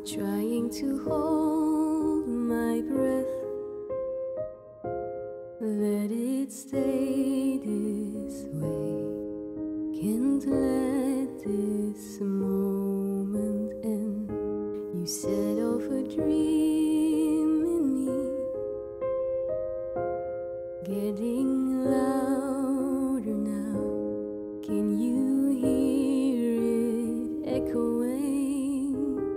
trying to hold my breath. Let it stay this way. Can't let this moment end. You set off a dream in me, getting louder now. Can you hear it echoing?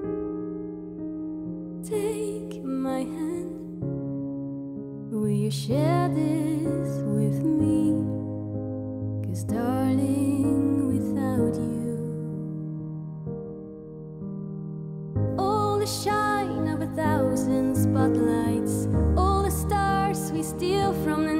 Take my hand. Will you share this with me? 'Cause darling, without you, all the shine of 1,000 spotlights, all the stars we steal from the